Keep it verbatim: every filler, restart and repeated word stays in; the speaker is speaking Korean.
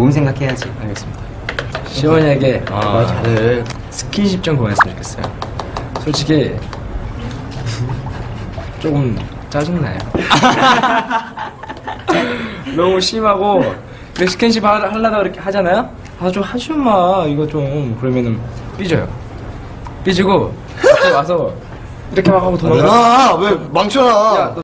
몸 생각해야지. 알겠습니다. 시원하게 아, 잘해. 스킨십 좀 그만했으면 좋겠어요. 솔직히 조금 짜증나요. 너무 심하고 근데 스킨십 하, 하려다 이렇게 하잖아요? 아 좀 하지 마 이거 좀 그러면은 삐져요. 삐지고 앞에 와서 이렇게 막 하고 도망가. 아, 왜 망쳐놔. 야, 너